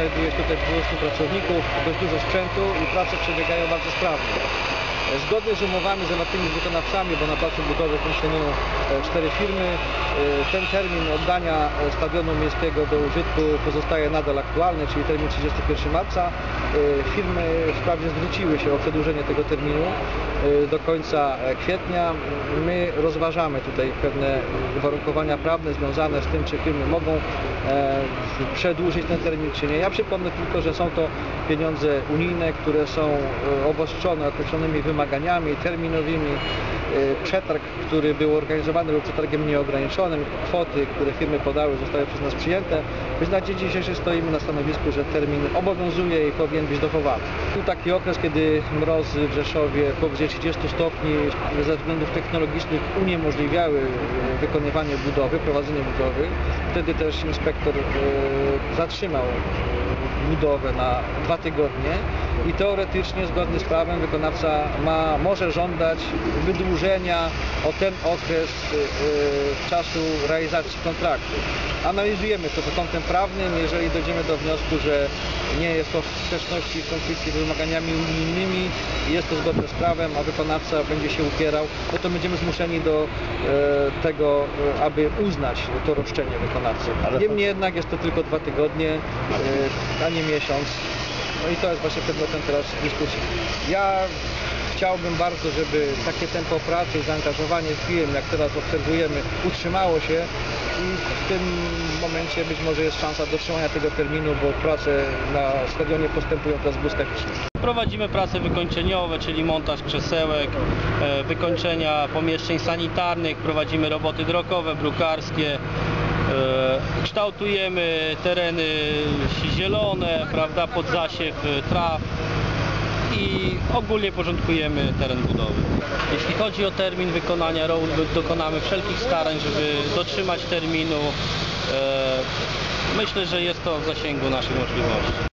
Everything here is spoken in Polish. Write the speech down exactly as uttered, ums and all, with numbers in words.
znajduje się tutaj dwudziestu pracowników, dość dużo sprzętu i prace przebiegają bardzo sprawnie. Zgodnie z umowami zawartymi z wykonawcami, bo na placu budowy funkcjonują cztery firmy, ten termin oddania stadionu miejskiego do użytku pozostaje nadal aktualny, czyli termin trzydziestego pierwszego marca. Firmy wprawdzie zwróciły się o przedłużenie tego terminu do końca kwietnia. My rozważamy tutaj pewne uwarunkowania prawne związane z tym, czy firmy mogą przedłużyć ten termin, czy nie. Ja przypomnę tylko, że są to pieniądze unijne, które są obostrzone określonymi wymaganiami terminowymi. Przetarg, który był organizowany, był przetargiem nieograniczonym. Kwoty, które firmy podały, zostały przez nas przyjęte. Więc na dzień dzisiejszy stoimy na stanowisku, że termin obowiązuje i powinien być dochowany. Był taki okres, kiedy mrozy w Rzeszowie powyżej trzydziestu stopni ze względów technologicznych uniemożliwiały wykonywanie budowy, prowadzenie budowy. Wtedy też inspektor e, zatrzymał budowę na dwa tygodnie i teoretycznie zgodnie z prawem wykonawca ma, może żądać wydłużenia o ten okres y, czasu realizacji kontraktu. Analizujemy to pod kątem prawnym. Jeżeli dojdziemy do wniosku, że nie jest to w sprzeczności w konflikcie z wymaganiami unijnymi, jest to zgodne z prawem, a wykonawca będzie się upierał, no to będziemy zmuszeni do e, tego, e, aby uznać to roszczenie wykonawcy. Niemniej jednak jest to tylko dwa tygodnie, e, a nie miesiąc. No i to jest właśnie przedmiotem teraz dyskusji. Ja chciałbym bardzo, żeby takie tempo pracy i zaangażowanie firm, jak teraz obserwujemy, utrzymało się i w tym momencie być może jest szansa dotrzymania tego terminu, bo prace na stadionie postępują teraz błyskawicznie. Prowadzimy prace wykończeniowe, czyli montaż krzesełek, wykończenia pomieszczeń sanitarnych, prowadzimy roboty drogowe, brukarskie, kształtujemy tereny zielone, prawda, pod zasiew traw i ogólnie porządkujemy teren budowy. Jeśli chodzi o termin wykonania robót, dokonamy wszelkich starań, żeby dotrzymać terminu. Myślę, że jest to w zasięgu naszych możliwości.